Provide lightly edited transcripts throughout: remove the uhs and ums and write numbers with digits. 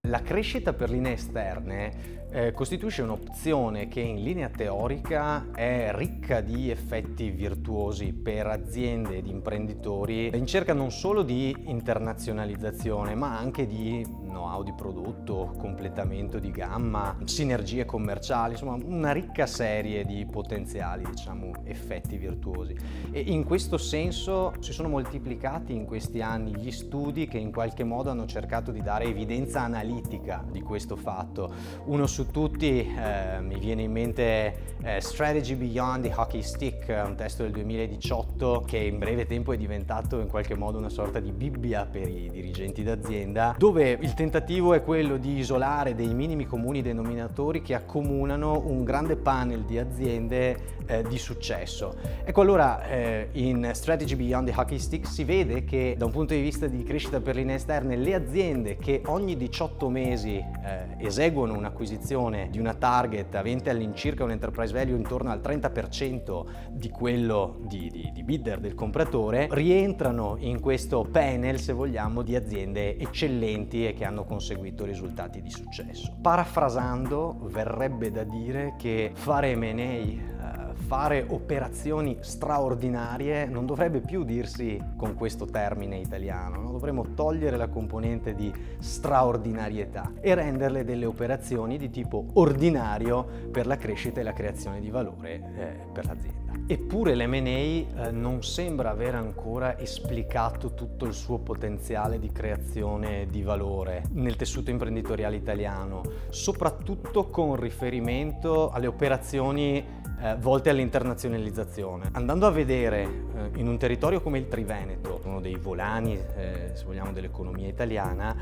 La crescita per linee esterne costituisce un'opzione che in linea teorica è ricca di effetti virtuosi per aziende ed imprenditori in cerca non solo di internazionalizzazione ma anche di know-how di prodotto, completamento di gamma, sinergie commerciali, insomma una ricca serie di potenziali, effetti virtuosi. E in questo senso si sono moltiplicati in questi anni gli studi che in qualche modo hanno cercato di dare evidenza analitica di questo fatto. Uno su tutti mi viene in mente Strategy Beyond the Hockey Stick, un testo del 2018 che in breve tempo è diventato in qualche modo una sorta di Bibbia per i dirigenti d'azienda, dove il tentativo è quello di isolare dei minimi comuni denominatori che accomunano un grande panel di aziende di successo. Ecco, allora in Strategy Beyond the Hockey Stick si vede che da un punto di vista di crescita per linee esterne le aziende che ogni 18 mesi eseguono un'acquisizione di una target avente all'incirca un enterprise value intorno al 30% di quello di bidder del compratore rientrano in questo panel, se vogliamo, di aziende eccellenti e che hanno conseguito risultati di successo. Parafrasando, verrebbe da dire che fare M&A, fare operazioni straordinarie non dovrebbe più dirsi con questo termine italiano, no? Dovremmo togliere la componente di straordinarietà e renderle delle operazioni di tipo ordinario per la crescita e la creazione di valore per l'azienda. Eppure l'M&A non sembra aver ancora esplicato tutto il suo potenziale di creazione di valore nel tessuto imprenditoriale italiano, soprattutto con riferimento alle operazioni volte all'internazionalizzazione. Andando a vedere in un territorio come il Triveneto, uno dei volani, se vogliamo, dell'economia italiana,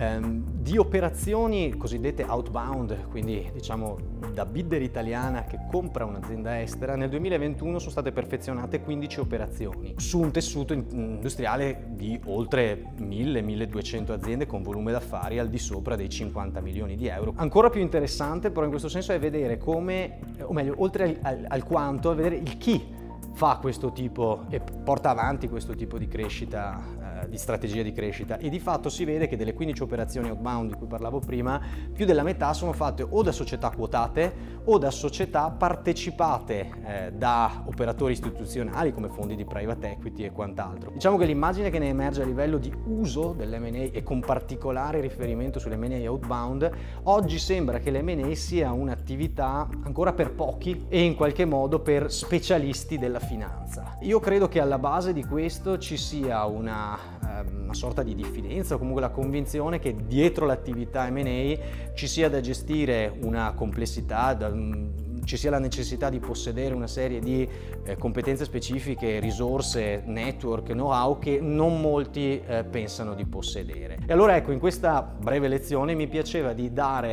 di operazioni cosiddette outbound, quindi da bidder italiana che compra un'azienda estera, nel 2021 sono state perfezionate 15 operazioni su un tessuto industriale di oltre 1000-1200 aziende con volume d'affari al di sopra dei 50 milioni di euro. Ancora più interessante però in questo senso è vedere come, o meglio, oltre al quanto, a vedere il chi fa questo tipo e porta avanti questo tipo di crescita, di strategia di crescita, e di fatto si vede che delle 15 operazioni outbound di cui parlavo prima, più della metà sono fatte o da società quotate o da società partecipate da operatori istituzionali come fondi di private equity e quant'altro. Diciamo che l'immagine che ne emerge a livello di uso dell'M&A e con particolare riferimento sull'M&A outbound, oggi sembra che l'M&A sia un'attività ancora per pochi e in qualche modo per specialisti della finanza. Io credo che alla base di questo ci sia una sorta di diffidenza o comunque la convinzione che dietro l'attività M&A ci sia da gestire una complessità, ci sia la necessità di possedere una serie di competenze specifiche, risorse, network, know-how che non molti pensano di possedere. E allora ecco, in questa breve lezione mi piaceva di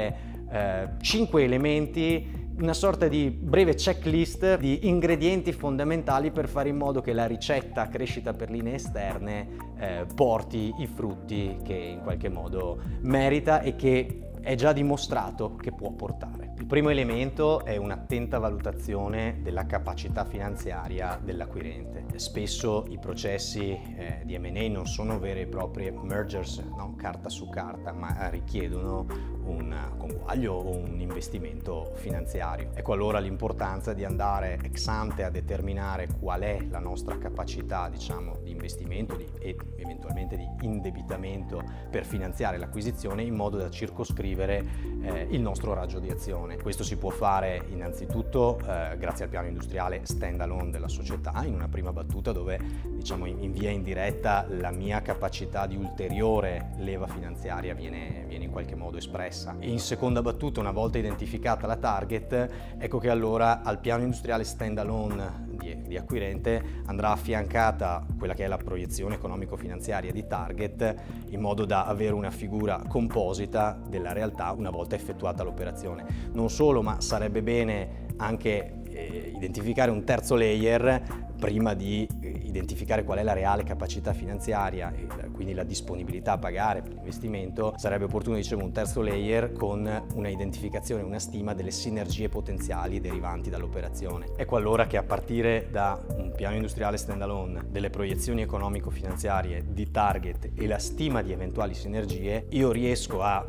dare 5 elementi, una sorta di breve checklist di ingredienti fondamentali per fare in modo che la ricetta crescita per linee esterne porti i frutti che in qualche modo merita e che è già dimostrato che può portare. Il primo elemento è un'attenta valutazione della capacità finanziaria dell'acquirente. Spesso i processi di M&A non sono vere e proprie mergers, no? Carta su carta, ma richiedono un conguaglio o un investimento finanziario. Ecco allora l'importanza di andare ex ante a determinare qual è la nostra capacità, di investimento e eventualmente di indebitamento per finanziare l'acquisizione in modo da circoscrivere il nostro raggio di azione. Questo si può fare innanzitutto grazie al piano industriale stand-alone della società, in una prima battuta dove in via indiretta la mia capacità di ulteriore leva finanziaria viene in qualche modo espressa. In seconda battuta, una volta identificata la target, ecco che allora al piano industriale stand-alone di acquirente andrà affiancata quella che è la proiezione economico-finanziaria di target, in modo da avere una figura composita della realtà una volta effettuata l'operazione. Non solo, ma sarebbe bene anche identificare un terzo layer prima di identificare qual è la reale capacità finanziaria e quindi la disponibilità a pagare per l'investimento. Sarebbe opportuno, un terzo layer con una identificazione, una stima delle sinergie potenziali derivanti dall'operazione. Ecco allora che a partire da un piano industriale stand-alone, delle proiezioni economico-finanziarie di target e la stima di eventuali sinergie, io riesco a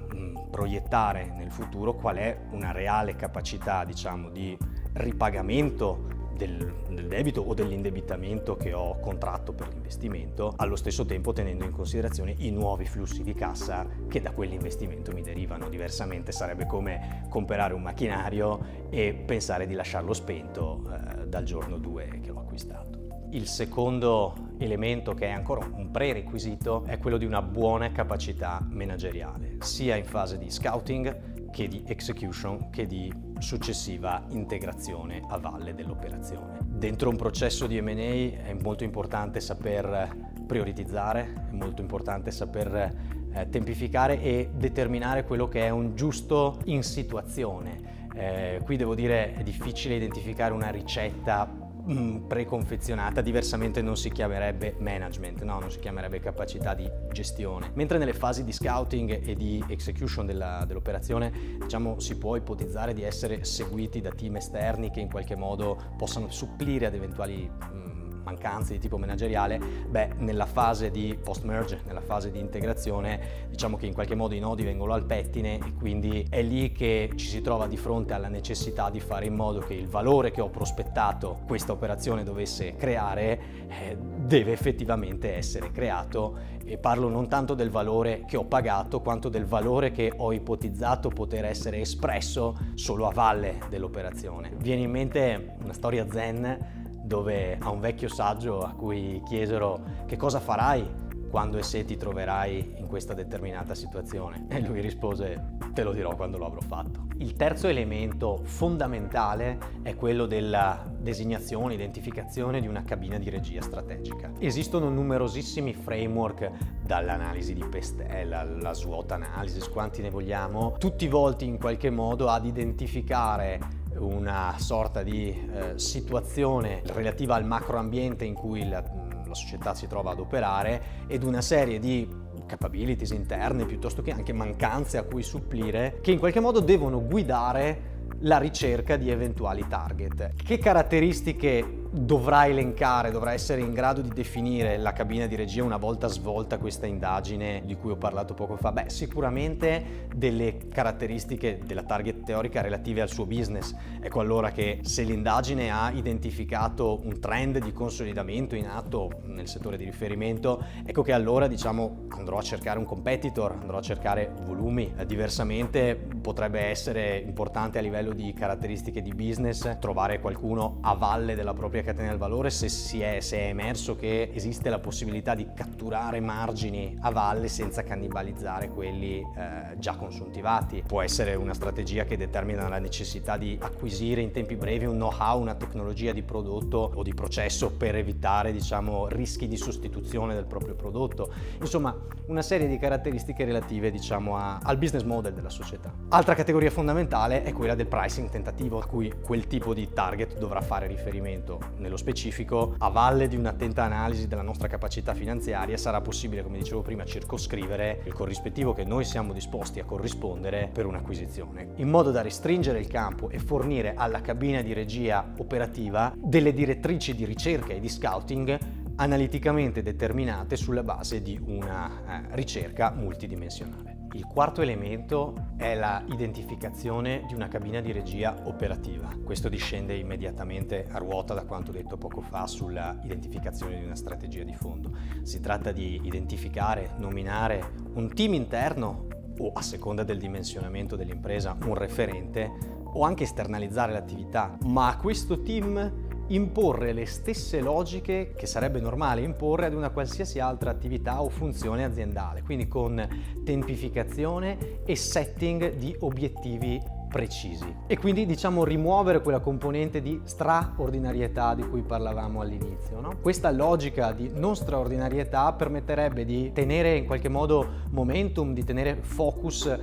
proiettare nel futuro qual è una reale capacità, diciamo, di ripagamento del debito o dell'indebitamento che ho contratto per l'investimento, allo stesso tempo tenendo in considerazione i nuovi flussi di cassa che da quell'investimento mi derivano. Diversamente sarebbe come comprare un macchinario e pensare di lasciarlo spento dal giorno 2 che l'ho acquistato. Il secondo elemento, che è ancora un prerequisito, è quello di una buona capacità manageriale, sia in fase di scouting che di execution che di successiva integrazione a valle dell'operazione. Dentro un processo di M&A è molto importante saper prioritizzare, è molto importante saper tempificare e determinare quello che è un giusto in situazione. Qui devo dire è difficile identificare una ricetta preconfezionata, diversamente non si chiamerebbe management, no? Non si chiamerebbe capacità di gestione. Mentre nelle fasi di scouting e di execution dell'operazione, diciamo, si può ipotizzare di essere seguiti da team esterni che in qualche modo possano supplire ad eventuali mancanze di tipo manageriale. Nella fase di post-merge, nella fase di integrazione, diciamo che in qualche modo i nodi vengono al pettine e quindi è lì che ci si trova di fronte alla necessità di fare in modo che il valore che ho prospettato questa operazione dovesse creare deve effettivamente essere creato, e parlo non tanto del valore che ho pagato quanto del valore che ho ipotizzato poter essere espresso solo a valle dell'operazione. Viene in mente una storia zen dove a un vecchio saggio a cui chiesero: che cosa farai quando e se ti troverai in questa determinata situazione? E lui rispose: te lo dirò quando lo avrò fatto. Il terzo elemento fondamentale è quello della designazione, identificazione di una cabina di regia strategica. Esistono numerosissimi framework, dall'analisi di Pestel alla SWOT analysis, quanti ne vogliamo, tutti volti in qualche modo ad identificare una sorta di situazione relativa al macroambiente in cui la società si trova ad operare, ed una serie di capabilities interne piuttosto che anche mancanze a cui supplire, che in qualche modo devono guidare la ricerca di eventuali target. Che caratteristiche dovrà elencare, dovrà essere in grado di definire la cabina di regia una volta svolta questa indagine di cui ho parlato poco fa? Sicuramente delle caratteristiche della target teorica relative al suo business. Ecco allora che se l'indagine ha identificato un trend di consolidamento in atto nel settore di riferimento, ecco che allora, diciamo, andrò a cercare un competitor, andrò a cercare volumi. Diversamente potrebbe essere importante a livello di caratteristiche di business trovare qualcuno a valle della propria catena del valore se è emerso che esiste la possibilità di catturare margini a valle senza cannibalizzare quelli già consuntivati. Può essere una strategia che determina la necessità di acquisire in tempi brevi un know-how, una tecnologia di prodotto o di processo per evitare, diciamo, rischi di sostituzione del proprio prodotto. Insomma, una serie di caratteristiche relative, diciamo, al business model della società. Altra categoria fondamentale è quella del pricing tentativo, a cui quel tipo di target dovrà fare riferimento. Nello specifico, a valle di un'attenta analisi della nostra capacità finanziaria, sarà possibile, come dicevo prima, circoscrivere il corrispettivo che noi siamo disposti a corrispondere per un'acquisizione, in modo da restringere il campo e fornire alla cabina di regia operativa delle direttrici di ricerca e di scouting analiticamente determinate sulla base di una ricerca multidimensionale. Il quarto elemento è la identificazione di una cabina di regia operativa. Questo discende immediatamente a ruota da quanto detto poco fa sulla identificazione di una strategia di fondo. Si tratta di identificare, nominare un team interno o, a seconda del dimensionamento dell'impresa, un referente, o anche esternalizzare l'attività, ma a questo team imporre le stesse logiche che sarebbe normale imporre ad una qualsiasi altra attività o funzione aziendale, quindi con tempificazione e setting di obiettivi precisi, e quindi, diciamo, rimuovere quella componente di straordinarietà di cui parlavamo all'inizio, no? Questa logica di non straordinarietà permetterebbe di tenere in qualche modo momentum, di tenere focus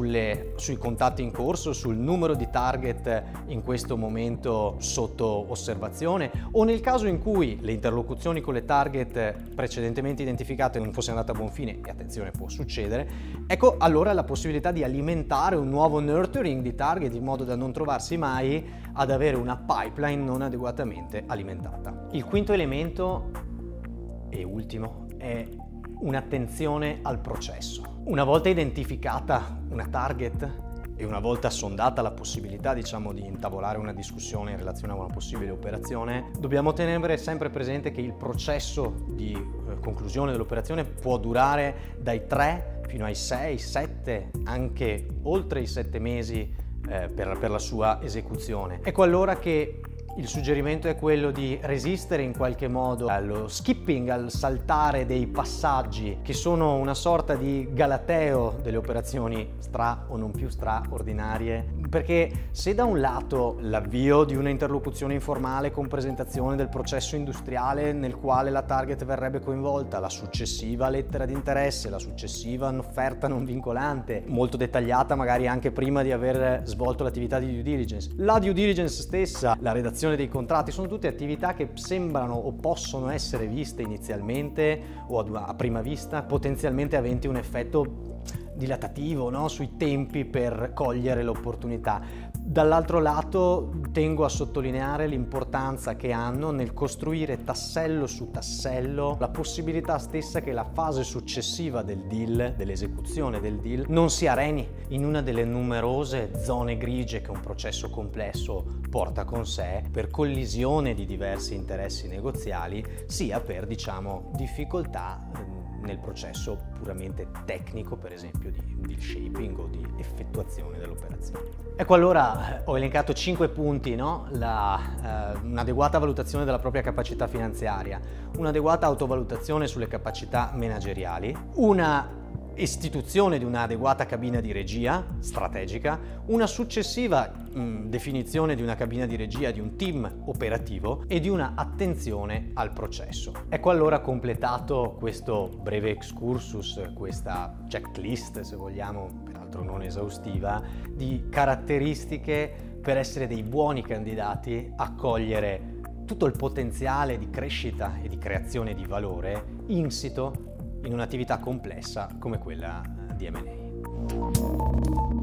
sui contatti in corso, sul numero di target in questo momento sotto osservazione, o nel caso in cui le interlocuzioni con le target precedentemente identificate non fosse andata a buon fine, e attenzione, può succedere, ecco allora la possibilità di alimentare un nuovo nurturing di target in modo da non trovarsi mai ad avere una pipeline non adeguatamente alimentata. Il quinto elemento e ultimo è un'attenzione al processo. Una volta identificata una target e una volta sondata la possibilità, diciamo, di intavolare una discussione in relazione a una possibile operazione, dobbiamo tenere sempre presente che il processo di conclusione dell'operazione può durare dai 3 fino ai 6, 7, anche oltre i 7 mesi per la sua esecuzione. Ecco allora che il suggerimento è quello di resistere in qualche modo allo skipping, al saltare dei passaggi che sono una sorta di galateo delle operazioni stra o non più straordinarie, perché se da un lato l'avvio di una interlocuzione informale con presentazione del processo industriale nel quale la target verrebbe coinvolta, la successiva lettera di interesse, la successiva offerta non vincolante, molto dettagliata magari anche prima di aver svolto l'attività di due diligence, la due diligence stessa, la redazione dei contratti, sono tutte attività che sembrano o possono essere viste inizialmente o a prima vista potenzialmente aventi un effetto dilatativo, no? Sui tempi per cogliere l'opportunità. Dall'altro lato tengo a sottolineare l'importanza che hanno nel costruire tassello su tassello la possibilità stessa che la fase successiva del deal, dell'esecuzione del deal, non si areni in una delle numerose zone grigie che un processo complesso porta con sé per collisione di diversi interessi negoziali, sia per, diciamo, difficoltà nel processo puramente tecnico, per esempio di deal shaping o di effettuazione dell'operazione. Ecco allora ho elencato 5 punti, no? Un'adeguata valutazione della propria capacità finanziaria, un'adeguata autovalutazione sulle capacità manageriali, una istituzione di un'adeguata cabina di regia strategica, una successiva definizione di una cabina di regia di un team operativo e di una attenzione al processo. Ecco allora completato questo breve excursus, questa checklist, se vogliamo, peraltro non esaustiva, di caratteristiche per essere dei buoni candidati a cogliere tutto il potenziale di crescita e di creazione di valore insito in un'attività complessa come quella di M&A.